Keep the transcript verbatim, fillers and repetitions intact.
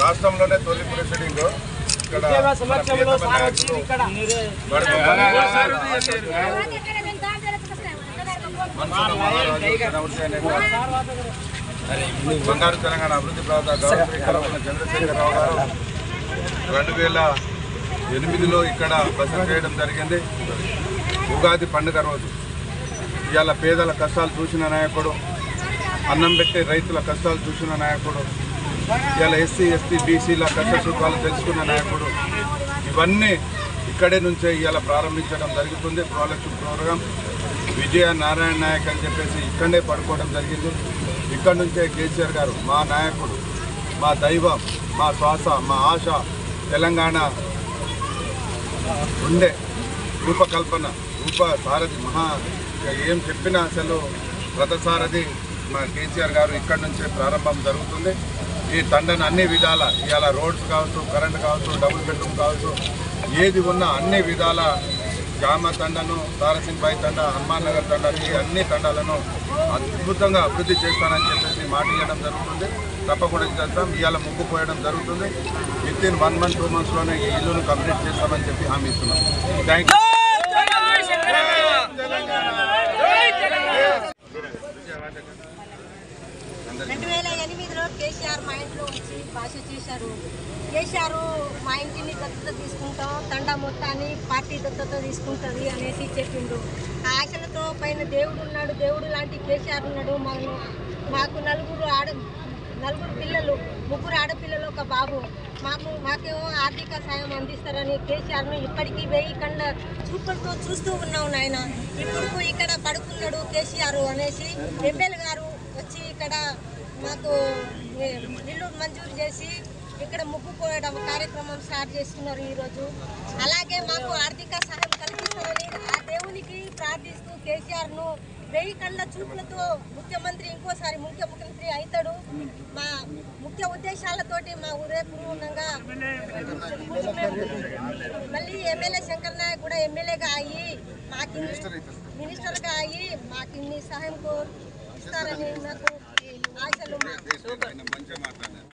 రాష్ట్రంలోనే తొలి ప్రొసీడింగ్ ఇక్కడ బంగారు తెలంగాణ అభివృద్ధి ప్రదాత గౌరవ చంద్రశేఖరరావు గారు రెండు వేల ఎనిమిదిలో ఇక్కడ బస చేయడం జరిగింది. ఉగాది పండుగ రోజు ఇవాళ పేదల కష్టాలు చూసిన నాయకుడు, అన్నం పెట్టే రైతుల కష్టాలు చూసిన నాయకుడు, ఇవాళ ఎస్సీ ఎస్టీ బీసీల కష్ట సుఖాలు తెలుసుకున్న నాయకుడు. ఇవన్నీ ఇక్కడే నుంచే ఇవాళ ప్రారంభించడం జరుగుతుంది. ప్రాజెక్ట్ ప్రోగ్రాం విజయ నారాయణ నాయక్ అని చెప్పేసి ఇక్కడే పడుకోవడం జరిగింది. ఇక్కడ నుంచే కేసీఆర్ గారు మా నాయకుడు, మా దైవం, మా శ్వాస, మా ఆశ, తెలంగాణ ఉండే రూపకల్పన రూప సారథి మహా ఏం చెప్పినా అసలు రథసారథి మా కేసీఆర్ గారు ఇక్కడ నుంచే ప్రారంభం జరుగుతుంది. ఈ తండను అన్ని విధాల ఇవాళ రోడ్స్ కావచ్చు, కరెంట్ కావచ్చు, డబుల్ బెడ్రూమ్ కావచ్చు, ఏది ఉన్నా అన్ని విధాల జామ తండను, తారసింగ్ బాయి తండ, హనుమాన్ నగర్ తండ, ఈ అన్ని తండాలను అద్భుతంగా అభివృద్ధి చేస్తానని చెప్పేసి మాట ఇవ్వడం జరుగుతుంది. తప్పకుండా చేస్తాం. ఇవాళ ముగ్గు పోయడం జరుగుతుంది. Within one month two మంత్స్లోనే ఈ ఇల్లును కంప్లీట్ చేస్తామని చెప్పి హామీ ఇస్తున్నాం. Thank you. రెండు వేల ఎనిమిదిలో కేసీఆర్ మా ఇంట్లో వచ్చి భాష చేశారు. కేసీఆర్ మా ఇంటిని దత్తత తీసుకుంటాం, తండా మొత్తాన్ని పార్టీ దత్తత తీసుకుంటుంది అనేసి చెప్పిండు. ఆ ఆశలతో పైన దేవుడు ఉన్నాడు, దేవుడు లాంటి కేసీఆర్ ఉన్నాడు. మాకు మాకు నలుగురు ఆడ నలుగురు పిల్లలు, ముగ్గురు ఆడపిల్లలు, ఒక బాబు. మాకు మాకేమో ఆర్థిక సాయం అందిస్తారని కేసీఆర్ను ఇప్పటికీ వెయ్యి కళ్ళ చూపులతో చూస్తూ ఉన్నాం నాయన. ఇప్పుడు ఇక్కడ పడుకున్నాడు కేసీఆర్ అనేసి ఎమ్మెల్యే గారు వచ్చి ఇక్కడ మాకు ఇల్లు మంజూరు చేసి ఇక్కడ ముగ్గు పోయడం కార్యక్రమం స్టార్ట్ చేస్తున్నారు ఈరోజు. అలాగే మాకు ఆర్థిక సహాయం కల్పిస్తారని ఆ దేవునికి ప్రార్థిస్తూ కేసీఆర్ను వెయ్యి కళ్ళ చూపులతో ముఖ్యమంత్రి ఇంకోసారి ముఖ్య ముఖ్యమంత్రి అవుతాడు. మా ముఖ్య ఉద్దేశాలతోటి మా ఉదయపూర్వకంగా మళ్ళీ ఎమ్మెల్యే శంకర్ నాయక్ కూడా ఎమ్మెల్యేగా అయ్యి మాకు మినిస్టర్గా అయ్యి మాకు ఇన్ని సహాయం ఇస్తారని నాకు ఆశలు.